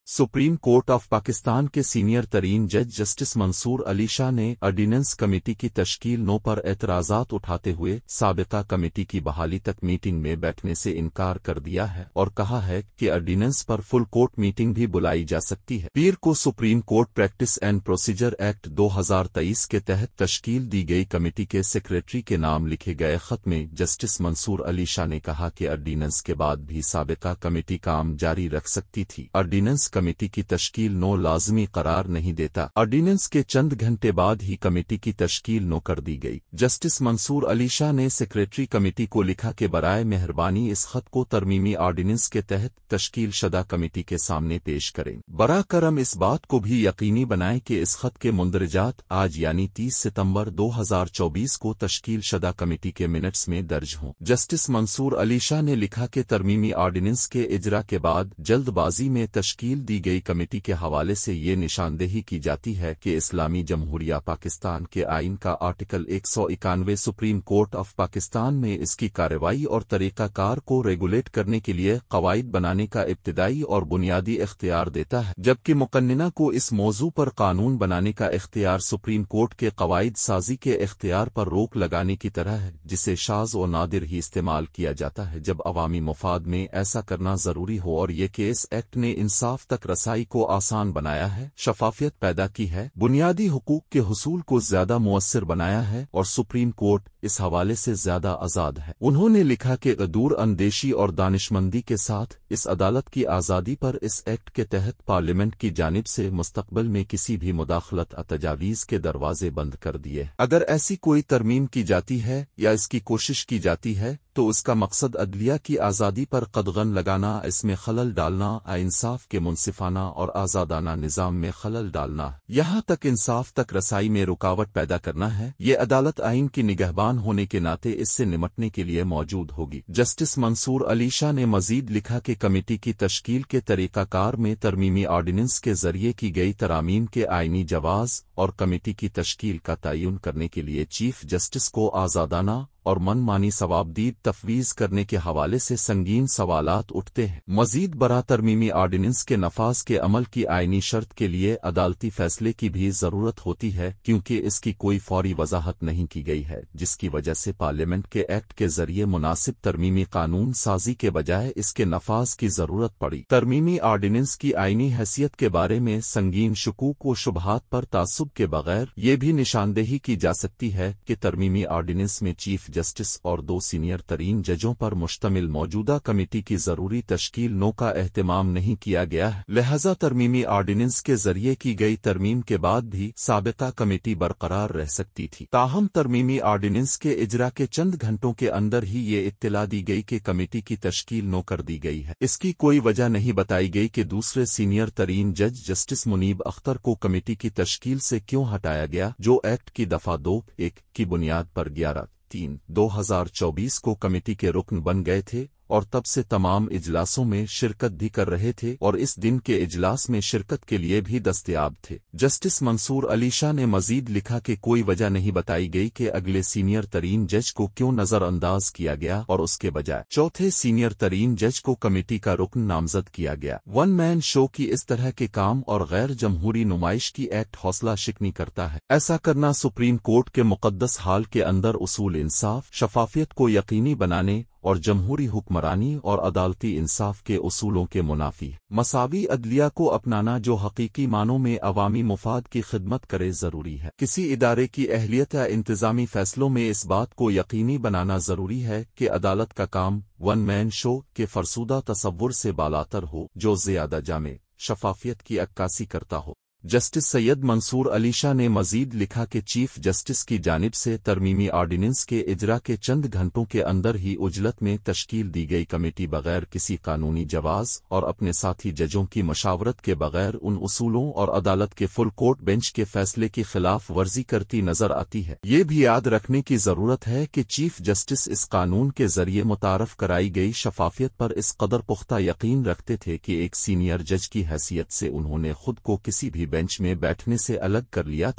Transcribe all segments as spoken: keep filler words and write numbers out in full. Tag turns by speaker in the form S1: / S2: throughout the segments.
S1: Supreme court of Pakistan के senior तरीन जज जस्टिस मंसूर अली शाह ने ऑर्डिनेंस कमेटी की तश्कील नौ पर एतराज़ात उठाते हुए साबिका कमेटी की बहाली तक मीटिंग में बैठने से इनकार कर दिया है और कहा है कि ऑर्डिनेंस पर फुल कोर्ट मीटिंग भी बुलाई जा सकती है। पीर को supreme court practice and procedure act दो हजार तेईस के तहत तश्कील दी गई कमेटी के सेक्रेटरी के नाम लिखे गए खत में जस्टिस मंसूर अली शाह ने कहा कि ऑर्डिनेंस के बाद भी साबिका कमेटी काम जारी रख सकती थी। ऑर्डिनेंस कमेटी की तश्कील नो लाजमी करार नहीं देता। ऑर्डिनेंस के चंद घंटे बाद ही कमेटी की तश्कील नो कर दी गई। जस्टिस मंसूर अली शाह ने सेक्रेटरी कमेटी को लिखा कि बराए मेहरबानी इस खत को तरमीमी ऑर्डिनेंस के तहत तश्कील शदा कमेटी के सामने पेश करें। बरा करम इस बात को भी यकीनी बनाएं कि इस खत के मुंदरजात आज यानी तीस सितंबर दो हजार चौबीस को तश्कील शदा कमेटी के मिनट्स में दर्ज हों। जस्टिस मंसूर अली शाह ने लिखा कि तरमीमी ऑर्डिनेंस के इजरा के बाद जल्दबाजी में तश्कील दी गई कमेटी के हवाले से ये निशानदेही की जाती है कि इस्लामी जमहूरिया पाकिस्तान के आइन का आर्टिकल एक सौ इक्यानवे सुप्रीम कोर्ट ऑफ पाकिस्तान में इसकी कार्रवाई और तरीकाकार को रेगुलेट करने के लिए कवायद बनाने का इब्तिदाई और बुनियादी इख्तियार देता है, जबकि मुकन्निना को इस मौजू पर कानून बनाने का इख्तियार सुप्रीम कोर्ट के कवायद साजी के इख्तियार पर रोक लगाने की तरह है, जिसे शाज़ और नादिर ही इस्तेमाल किया जाता है जब अवामी मुफाद में ऐसा करना जरूरी हो। और ये केस एक्ट ने इंसाफ तक रसाई को आसान बनाया है, शफाफियत पैदा की है, बुनियादी हुकूक के हुसूल को ज्यादा मुअस्सिर बनाया है और सुप्रीम कोर्ट इस हवाले से ज्यादा आजाद है। उन्होंने लिखा कि दूर अंदेशी और दानिशमंदी के साथ इस अदालत की आज़ादी पर इस एक्ट के तहत पार्लियामेंट की जानिब से मुस्तकबिल में किसी भी मुदाखलत तजावीज़ के दरवाजे बंद कर दिए। अगर ऐसी कोई तरमीम की जाती है या इसकी कोशिश की जाती है तो उसका मकसद अदलिया की आज़ादी पर कदगन लगाना, इसमें खलल डालना, इंसाफ के मुनसिफाना और आज़ादाना निज़ाम में खलल डालना, यहाँ तक इंसाफ तक रसाई में रुकावट पैदा करना है। ये अदालत आइन की निगहबान होने के नाते इससे निमटने के लिए मौजूद होगी। जस्टिस मंसूर अली शाह ने मजीद लिखा कि कमेटी की तश्कील के तरीकाकार में तरमीमी ऑर्डिनेंस के जरिए की गई तरामीम के आइनी जवाज़ और कमेटी की तश्कील का तयन करने के लिए चीफ जस्टिस को आज़ादाना और मनमानी सवाबदीद तफवीज़ करने के हवाले से संगीन सवालात उठते हैं। मजीद बरा तरमीमी ऑर्डिनेंस के नफाज के अमल की आइनी शर्त के लिए अदालती फैसले की भी जरूरत होती है, क्योंकि इसकी कोई फौरी वजाहत नहीं की गई है, जिसकी वजह से पार्लियामेंट के एक्ट के जरिए मुनासिब तरमीमी कानून साजी के बजाय इसके नफाज की जरूरत पड़ी। तरमीमी ऑर्डिनेंस की आइनी हैसियत के बारे में संगीन शुकूक व शुबहात पर तासुब के बगैर ये भी निशानदेही की जा सकती है कि तरमीमी ऑर्डिनेंस में चीफ जस्टिस और दो सीनियर तरीन जजों पर मुश्तमिल मौजूदा कमेटी की जरूरी तश्कील नो का एहतमाम नहीं किया गया है, लिहाजा तरमीमी ऑर्डिनेंस के जरिए की गई तरमीम के बाद भी साबिका कमेटी बरकरार रह सकती थी। ताहम तरमीमी ऑर्डिनेंस के इजरा के चंद घंटों के अंदर ही ये इत्तला दी गई कि कमेटी की तश्कील नो कर दी गई है। इसकी कोई वजह नहीं बताई गई कि दूसरे सीनियर तरीन जज जस्टिस मुनीब अख्तर को कमेटी की तश्कील से क्यों हटाया गया, जो एक्ट की दफा दो एक की बुनियाद पर ग्यारह तीन दो हजार चौबीस को कमेटी के रुकन बन गए थे और तब से तमाम इजलासों में शिरकत भी कर रहे थे और इस दिन के इजलास में शिरकत के लिए भी दस्तयाब थे। जस्टिस मंसूर अली शाह ने मजीद लिखा कि कोई वजह नहीं बताई गई कि अगले सीनियर तरीन जज को क्यों नजरअंदाज किया गया और उसके बजाय चौथे सीनियर तरीन जज को कमेटी का रुकन नामजद किया गया। वन मैन शो की इस तरह के काम और गैर जमहूरी नुमाइश की एक्ट हौसला शिकनी करता है। ऐसा करना सुप्रीम कोर्ट के मुकद्दस हाल के अंदर उसूल इंसाफ, शफाफियत को यकीनी बनाने और जमहूरी हुक्मरानी और अदालती इंसाफ के उसूलों के मुनाफी मसावी अदलिया को अपनाना जो हकीकी मानों में अवामी मुफाद की खिदमत करे जरूरी है। किसी इदारे की अहलियत या इंतजामी फैसलों में इस बात को यकीनी बनाना जरूरी है कि अदालत का काम वन मैन शो के फरसूदा तसव्वुर से बालातर हो, जो ज्यादा जामे शफाफियत की अक्कासी करता हो। जस्टिस सैयद मंसूर अली शाह ने मजीद लिखा कि चीफ जस्टिस की जानिब से तरमीमी ऑर्डिनेंस के इजरा के चंद घंटों के अंदर ही उजलत में तश्कील दी गई कमेटी बगैर किसी कानूनी जवाज और अपने साथी जजों की मशावरत के बगैर उन उसूलों और अदालत के फुल कोर्ट बेंच के फैसले की खिलाफ वर्जी करती नजर आती है। ये भी याद रखने की जरूरत है कि चीफ जस्टिस इस कानून के जरिए मुतारफ कराई गई शफाफियत पर इस कदर पुख्ता यकीन रखते थे कि एक सीनियर जज की हैसियत से उन्होंने खुद को किसी भी बेंच में बैठने से अलग कर लिया था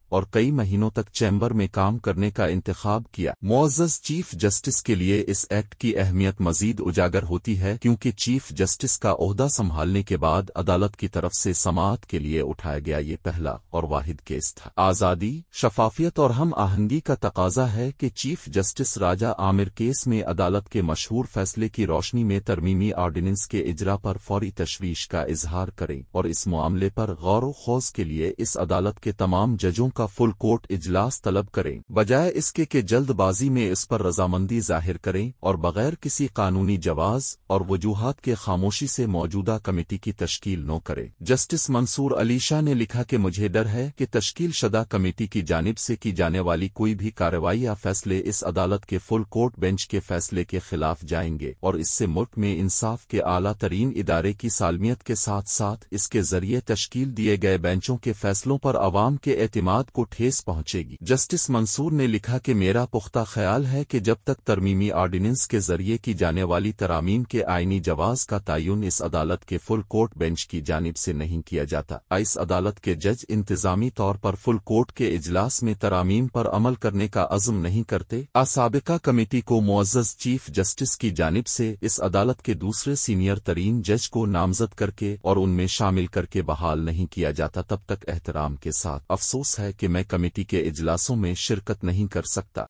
S1: اور کئی مہینوں تک چیمبر میں کام کرنے کا انتخاب کیا۔ معزز چیف جسٹس کے لیے اس ایکٹ کی اہمیت مزید اجاگر ہوتی ہے کیونکہ چیف جسٹس کا عہدہ سنبھالنے کے بعد عدالت کی طرف سے سماعت کے لیے اٹھایا گیا یہ پہلا اور واحد کیس تھا۔ آزادی، شفافیت اور ہم آہنگی کا تقاضا ہے کہ chief justice Raja Aamir case میں عدالت کے مشہور فیصلے کی روشنی میں ترمیمی آرڈیننس کے اجرا پر فوری تشویش کا اظہار کریں اور اس معاملے پر غور و خوض کے لیے اس عدالت کے تمام ججوں کا فل کورٹ اجلاس طلب کریں، بجائے اس کے کہ جلد بازی میں اس پر رضامندی ظاہر کریں اور بغیر کسی قانونی جواز اور وجوہات کے خاموشی سے موجودہ کمیٹی کی تشکیل نہ کریں۔ جسٹس منصور علی شاہ نے لکھا کہ مجھے ڈر ہے کہ تشکیل شدہ کمیٹی کی جانب سے کی جانے والی کوئی بھی کارروائی یا فیصلے اس عدالت کے فل کورٹ بینچ کے فیصلے کے خلاف جائیں گے اور اس سے ملک میں انصاف کے اعلیٰ ترین ادارے کی سالمیت کے ساتھ ساتھ اس کے ذریعے تشکیل دیے گئے بینچوں کے فیصلوں پر عوام کے اعتماد کو ٹھیس پہنچے گی۔ جسٹس منصور نے لکھا کہ میرا پختہ خیال ہے کہ جب تک ترمیمی آرڈیننس کے ذریعے کی جانے والی ترامیم کے آئینی جواز کا تعین اس عدالت کے فل کورٹ بینچ کی جانب سے نہیں کیا جاتا، اس عدالت کے جج انتظامی طور پر فل کورٹ کے اجلاس میں ترامیم پر عمل کرنے کا عزم نہیں کرتے۔ سابقہ کمیٹی کو معزز چیف جسٹس کی جانب سے اس عدالت کے دوسرے سینئر ترین جج کو نامزد کر کے اور ان میں شامل کر کے بحال نہیں کیا جاتا تب تک احترام کے ساتھ افسوس ہے کہ میں کمیٹی کے اجلاسوں میں شرکت نہیں کر سکتا۔